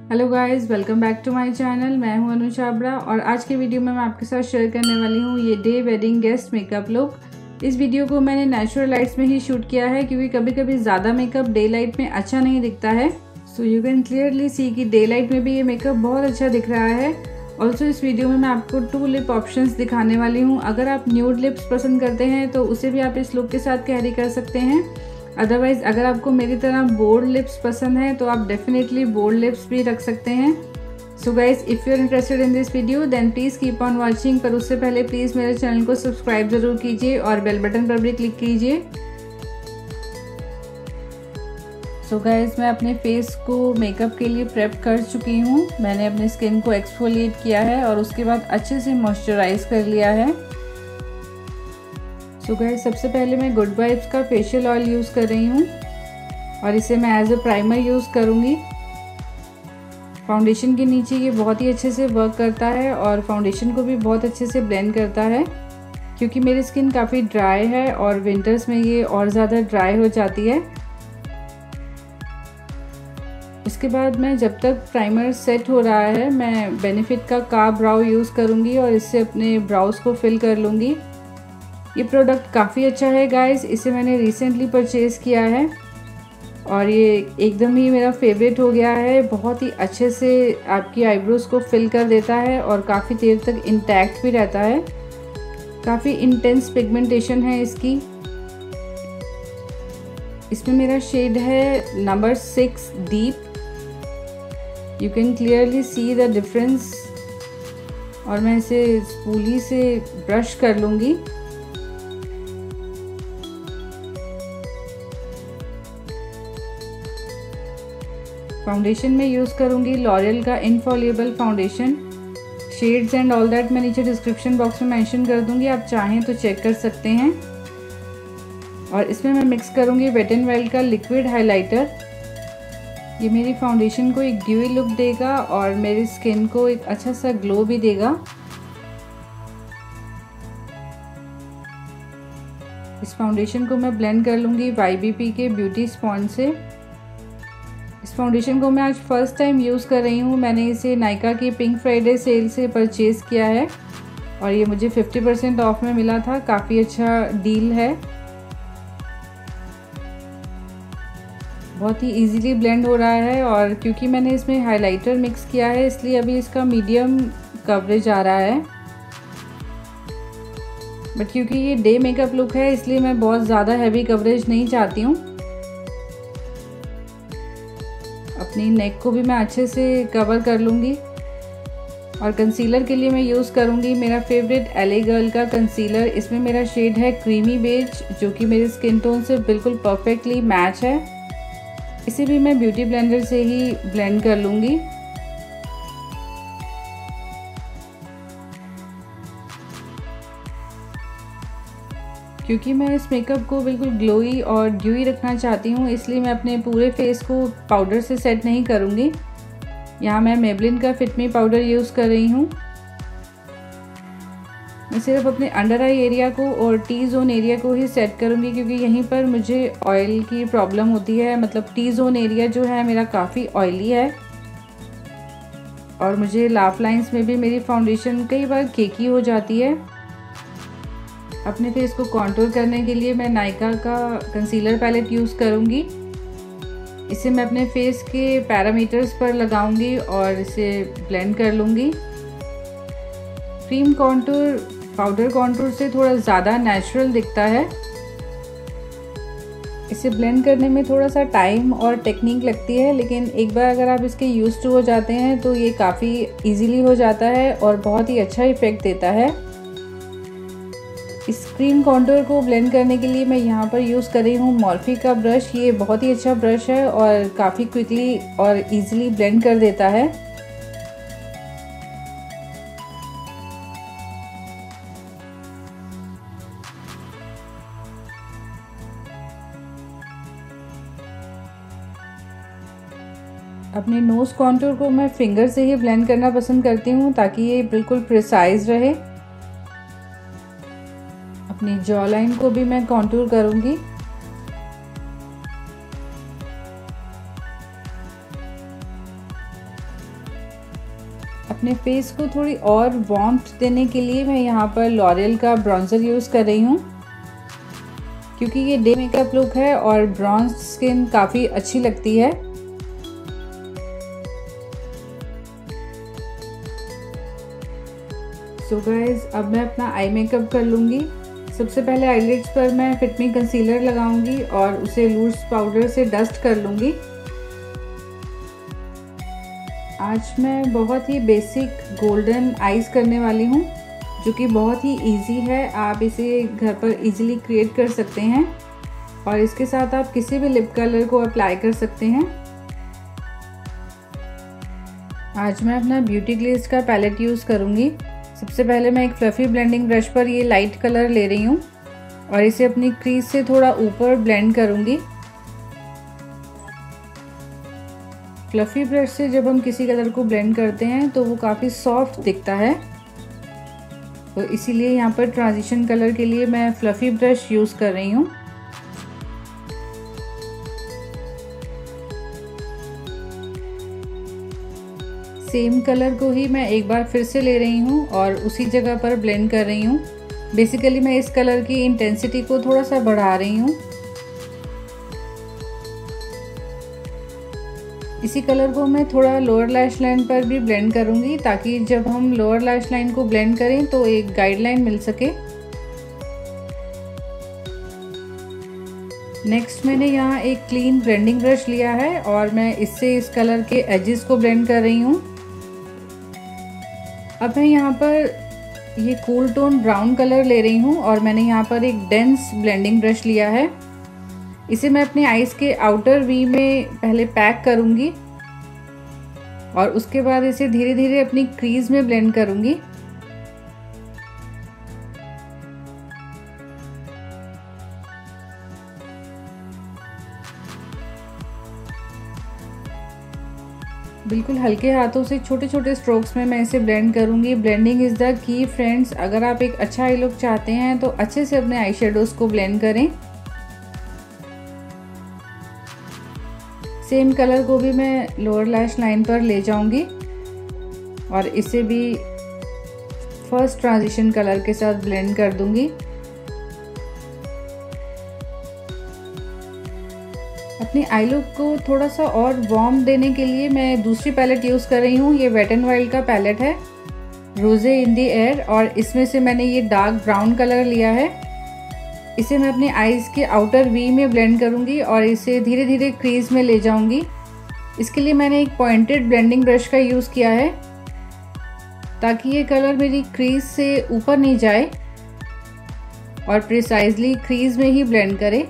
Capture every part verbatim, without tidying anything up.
Hello guys, welcome back to my channel. मैं हूं अनु छाबड़ा और आज के वीडियो में मैं आपके साथ शेयर करने वाली हूं ये day wedding guest makeup look. इस वीडियो को मैंने नेचुरल लाइट्स में ही शूट किया है क्योंकि कभी कभी ज़्यादा मेकअप डे लाइट में अच्छा नहीं दिखता है। So you can clearly see कि डे लाइट में भी ये मेकअप बहुत अच्छा दिख रहा है। ऑल्सो इस वीडियो में मैं आपको टू लिप ऑप्शंस दिखाने वाली हूँ। अगर आप न्यूड लिप्स पसंद करते हैं तो उसे भी आप इस लुक के साथ कैरी कर सकते हैं। अदरवाइज़ अगर आपको मेरी तरह बोल्ड लिप्स पसंद है तो आप डेफिनेटली बोल्ड लिप्स भी रख सकते हैं। So guys, if you are interested in this video then please keep on watching. पर उससे पहले प्लीज़ मेरे चैनल को सब्सक्राइब ज़रूर कीजिए और बेल बटन पर भी क्लिक कीजिए। सो गाइज, मैं अपने फेस को मेकअप के लिए प्रेप कर चुकी हूँ। मैंने अपने स्किन को एक्सफोलिएट किया है और उसके बाद अच्छे से मॉइस्चराइज कर लिया है। सो गाइस, सबसे पहले मैं गुड वाइब्स का फेशियल ऑयल यूज़ कर रही हूँ और इसे मैं एज अ प्राइमर यूज़ करूँगी। फाउंडेशन के नीचे ये बहुत ही अच्छे से वर्क करता है और फाउंडेशन को भी बहुत अच्छे से ब्लेंड करता है क्योंकि मेरी स्किन काफ़ी ड्राई है और विंटर्स में ये और ज़्यादा ड्राई हो जाती है। इसके बाद मैं जब तक प्राइमर सेट हो रहा है मैं बेनिफिट का का ब्राउ यूज़ करूँगी और इससे अपने ब्राउज़ को फिल कर लूँगी। ये प्रोडक्ट काफ़ी अच्छा है गाइस, इसे मैंने रिसेंटली परचेज़ किया है और ये एकदम ही मेरा फेवरेट हो गया है। बहुत ही अच्छे से आपकी आईब्रोज़ को फिल कर देता है और काफ़ी देर तक इंटैक्ट भी रहता है। काफ़ी इंटेंस पिगमेंटेशन है इसकी। इसमें मेरा शेड है number six deep. You can clearly see the difference और मैं इसे स्पूली से ब्रश कर लूँगी। फाउंडेशन में यूज़ करूँगी लॉरियल का infallible foundation. Shades and all that मैं नीचे डिस्क्रिप्शन बॉक्स में मेंशन कर दूँगी, आप चाहें तो चेक कर सकते हैं। और इसमें मैं मिक्स करूँगी वेट एंड वाइल्ड का लिक्विड हाइलाइटर। ये मेरी फाउंडेशन को एक ड्यूई लुक देगा और मेरी स्किन को एक अच्छा सा ग्लो भी देगा। इस फाउंडेशन को मैं ब्लेंड कर लूँगी वाई बी पी के ब्यूटी स्पॉन्ज से। इस फाउंडेशन को मैं आज फर्स्ट टाइम यूज़ कर रही हूँ। मैंने इसे नायका की पिंक फ्राइडे सेल से परचेज़ किया है और ये मुझे फिफ्टी परसेंट ऑफ में मिला था। काफ़ी अच्छा डील है। बहुत ही इजीली ब्लेंड हो रहा है और क्योंकि मैंने इसमें हाइलाइटर मिक्स किया है इसलिए अभी इसका मीडियम कवरेज आ रहा है। बट क्योंकि ये डे मेकअप लुक है इसलिए मैं बहुत ज़्यादा हैवी कवरेज नहीं चाहती हूँ। अपनी नेक को भी मैं अच्छे से कवर कर लूँगी। और कंसीलर के लिए मैं यूज़ करूँगी मेरा फेवरेट एल ए गर्ल का कंसीलर। इसमें मेरा शेड है क्रीमी बेज जो कि मेरे स्किन टोन से बिल्कुल परफेक्टली मैच है। इसे भी मैं ब्यूटी ब्लेंडर से ही ब्लेंड कर लूँगी। क्योंकि मैं इस मेकअप को बिल्कुल ग्लोई और ड्यूई रखना चाहती हूँ इसलिए मैं अपने पूरे फेस को पाउडर से सेट नहीं करूँगी। यहाँ मैं मेबलिन का फिट मी पाउडर यूज़ कर रही हूँ। मैं सिर्फ अपने अंडर आई एरिया को और टी जोन एरिया को ही सेट करूँगी क्योंकि यहीं पर मुझे ऑयल की प्रॉब्लम होती है। मतलब टी जोन एरिया जो है मेरा काफ़ी ऑयली है और मुझे लाफ लाइंस में भी मेरी फाउंडेशन कई बार केकी हो जाती है। अपने फेस को कॉन्टूर करने के लिए मैं नायका का कंसीलर पैलेट यूज़ करूँगी। इसे मैं अपने फेस के पैरामीटर्स पर लगाऊंगी और इसे ब्लेंड कर लूँगी। क्रीम कॉन्टूर पाउडर कॉन्टूर से थोड़ा ज़्यादा नेचुरल दिखता है। इसे ब्लेंड करने में थोड़ा सा टाइम और टेक्निक लगती है लेकिन एक बार अगर आप इसके यूज्ड टू हो जाते हैं तो ये काफ़ी इजीली हो जाता है और बहुत ही अच्छा इफ़ेक्ट देता है। इस क्रीम कॉन्टूर को ब्लेंड करने के लिए मैं यहाँ पर यूज़ कर रही हूँ मॉर्फी का ब्रश। ये बहुत ही अच्छा ब्रश है और काफ़ी क्विकली और इजीली ब्लेंड कर देता है। अपने नोज़ कॉन्टूर को मैं फिंगर से ही ब्लेंड करना पसंद करती हूँ ताकि ये बिल्कुल प्रिसाइज रहे। अपनी जॉ लाइन को भी मैं कॉन्टूर करूँगी। अपने फेस को थोड़ी और वार्मथ देने के लिए मैं यहाँ पर लॉरियल का ब्रॉन्जर यूज़ कर रही हूँ, क्योंकि ये डे मेकअप लुक है और ब्रॉन्ज स्किन काफ़ी अच्छी लगती है। सो so गाइज, अब मैं अपना आई मेकअप कर लूँगी। सबसे पहले आईलिड्स पर मैं फिट मी कंसीलर लगाऊंगी और उसे लूज पाउडर से डस्ट कर लूँगी। आज मैं बहुत ही बेसिक गोल्डन आईज करने वाली हूँ, जो कि बहुत ही इजी है। आप इसे घर पर इजीली क्रिएट कर सकते हैं और इसके साथ आप किसी भी लिप कलर को अप्लाई कर सकते हैं। आज मैं अपना ब्यूटी ग्लेज का पैलेट यूज़ करूँगी। सबसे पहले मैं एक फ्लफ़ी ब्लेंडिंग ब्रश पर ये लाइट कलर ले रही हूँ और इसे अपनी क्रीज से थोड़ा ऊपर ब्लेंड करूँगी। फ्लफ़ी ब्रश से जब हम किसी कलर को ब्लेंड करते हैं तो वो काफ़ी सॉफ्ट दिखता है, तो इसीलिए यहाँ पर ट्रांजिशन कलर के लिए मैं फ्लफ़ी ब्रश यूज़ कर रही हूँ। सेम कलर को ही मैं एक बार फिर से ले रही हूँ और उसी जगह पर ब्लेंड कर रही हूँ। बेसिकली मैं इस कलर की इंटेंसिटी को थोड़ा सा बढ़ा रही हूँ। इसी कलर को मैं थोड़ा लोअर लैश लाइन पर भी ब्लेंड करूँगी, ताकि जब हम लोअर लैश लाइन को ब्लेंड करें तो एक गाइडलाइन मिल सके। नेक्स्ट मैंने यहाँ एक क्लीन ब्लेंडिंग ब्रश लिया है और मैं इससे इस कलर के एजेस को ब्लेंड कर रही हूँ। अब मैं यहाँ पर ये कूल टोन ब्राउन कलर ले रही हूँ और मैंने यहाँ पर एक डेंस ब्लेंडिंग ब्रश लिया है। इसे मैं अपने आईज के आउटर वी में पहले पैक करूँगी और उसके बाद इसे धीरे धीरे अपनी क्रीज में ब्लेंड करूँगी। बिल्कुल हल्के हाथों से छोटे छोटे स्ट्रोक्स में मैं इसे ब्लेंड करूँगी। Blending is the key friends. अगर आप एक अच्छा आई लुक चाहते हैं तो अच्छे से अपने आई शेडोज़ को ब्लेंड करें। सेम कलर को भी मैं लोअर लैश लाइन पर ले जाऊंगी और इसे भी फर्स्ट ट्रांजिशन कलर के साथ ब्लेंड कर दूंगी। अपनी आई लुक को थोड़ा सा और वार्म देने के लिए मैं दूसरी पैलेट यूज़ कर रही हूँ। ये वेट एंड वाइल्ड का पैलेट है, रोजे इन द एयर, और इसमें से मैंने ये डार्क ब्राउन कलर लिया है। इसे मैं अपने आईज के आउटर वी में ब्लेंड करूँगी और इसे धीरे धीरे क्रीज में ले जाऊँगी। इसके लिए मैंने एक पॉइंटेड ब्लेंडिंग ब्रश का यूज़ किया है, ताकि ये कलर मेरी क्रीज से ऊपर नहीं जाए और प्रिसाइजली क्रीज में ही ब्लेंड करे।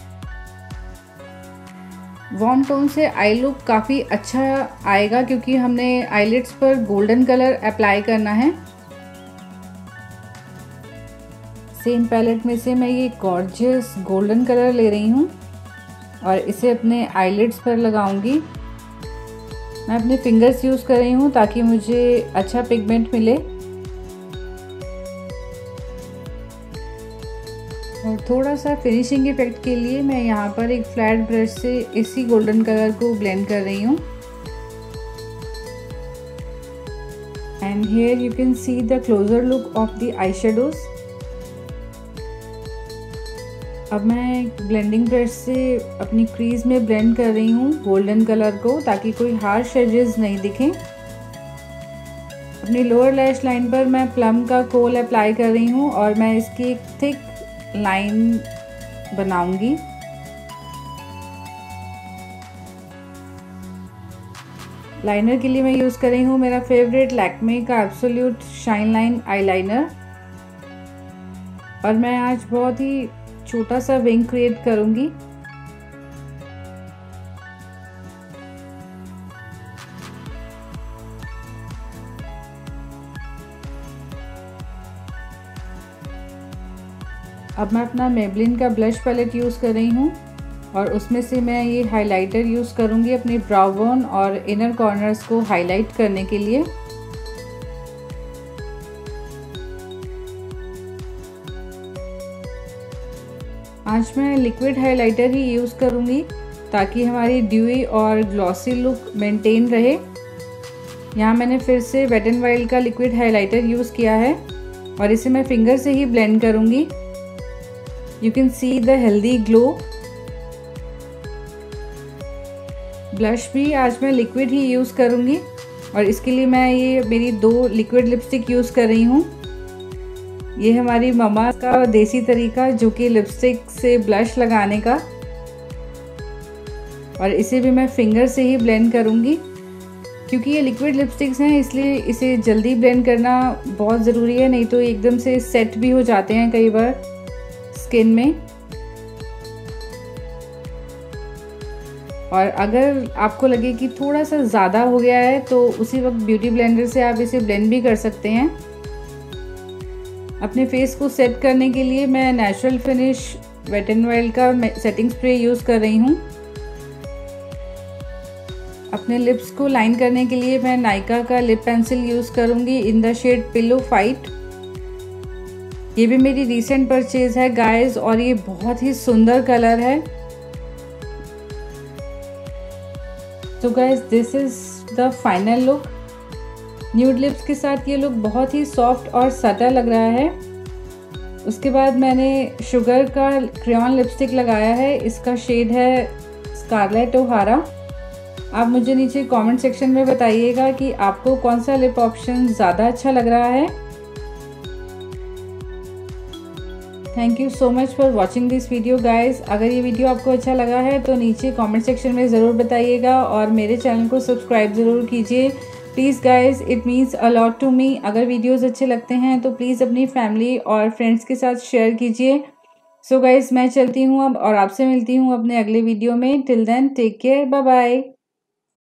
वार्म टोन से आई लुक काफ़ी अच्छा आएगा, क्योंकि हमने आईलिड्स पर गोल्डन कलर अप्लाई करना है। सेम पैलेट में से मैं ये गॉर्जियस गोल्डन कलर ले रही हूँ और इसे अपने आईलिड्स पर लगाऊंगी। मैं अपने फिंगर्स यूज़ कर रही हूँ ताकि मुझे अच्छा पिगमेंट मिले, और थोड़ा सा फिनिशिंग इफेक्ट के लिए मैं यहाँ पर एक फ्लैट ब्रश से इसी गोल्डन कलर को ब्लेंड कर रही हूँ। And here you can see the closer look of the eye shadows. अब मैं ब्लेंडिंग ब्रश से अपनी क्रीज में ब्लेंड कर रही हूँ गोल्डन कलर को, ताकि कोई हार्श एजेस नहीं दिखें। अपनी लोअर लैश लाइन पर मैं प्लम का कोल अप्लाई कर रही हूँ और मैं इसकी एक थिक लाइन बनाऊंगी। लाइनर के लिए मैं यूज़ कर रही हूँ मेरा फेवरेट लैक्मे का एब्सोल्यूट शाइन लाइन आईलाइनर, और मैं आज बहुत ही छोटा सा विंग क्रिएट करूंगी। अब मैं अपना मेबलिन का ब्लश पैलेट यूज़ कर रही हूँ और उसमें से मैं ये हाइलाइटर यूज़ करूँगी अपने ब्राउ बोन और इनर कॉर्नर्स को हाईलाइट करने के लिए। आज मैं लिक्विड हाइलाइटर ही यूज़ करूँगी ताकि हमारी ड्यूई और ग्लॉसी लुक मेंटेन रहे। यहाँ मैंने फिर से वेट एंड वाइल्ड का लिक्विड हाइलाइटर यूज़ किया है और इसे मैं फिंगर से ही ब्लेंड करूँगी। You can see the healthy glow. Blush भी आज मैं लिक्विड ही यूज़ करूँगी और इसके लिए मैं ये मेरी दो लिक्विड लिपस्टिक यूज़ कर रही हूँ। ये हमारी मम्मा का देसी तरीका जो कि लिपस्टिक से ब्लश लगाने का, और इसे भी मैं फिंगर से ही ब्लेंड करूँगी। क्योंकि ये लिक्विड लिपस्टिक्स हैं इसलिए इसे जल्दी ब्लेंड करना बहुत ज़रूरी है, नहीं तो एकदम से सेट भी हो जाते हैं कई बार स्किन में। और अगर आपको लगे कि थोड़ा सा ज़्यादा हो गया है तो उसी वक्त ब्यूटी ब्लेंडर से आप इसे ब्लेंड भी कर सकते हैं। अपने फेस को सेट करने के लिए मैं natural finish wet and wild का सेटिंग स्प्रे यूज़ कर रही हूँ। अपने लिप्स को लाइन करने के लिए मैं नायका का लिप पेंसिल यूज़ करूँगी in the shade pillow fight. ये भी मेरी रीसेंट परचेज़ है गाइस और ये बहुत ही सुंदर कलर है। तो guys this is the final look. Nude lips के साथ ये लुक बहुत ही सॉफ्ट और सटल लग रहा है। उसके बाद मैंने शुगर का क्रेयॉन लिपस्टिक लगाया है, इसका शेड है स्कारलेट ओहारा। आप मुझे नीचे कमेंट सेक्शन में बताइएगा कि आपको कौन सा लिप ऑप्शन ज़्यादा अच्छा लग रहा है। Thank you so much for watching this video guys. अगर ये वीडियो आपको अच्छा लगा है तो नीचे कमेंट सेक्शन में ज़रूर बताइएगा और मेरे चैनल को सब्सक्राइब ज़रूर कीजिए please guys, it means a lot to me. अगर वीडियोस अच्छे लगते हैं तो प्लीज़ अपनी फैमिली और फ्रेंड्स के साथ शेयर कीजिए। सो गाइस मैं चलती हूँ अब और आपसे मिलती हूँ अपने अगले वीडियो में। Till then take care, bye bye.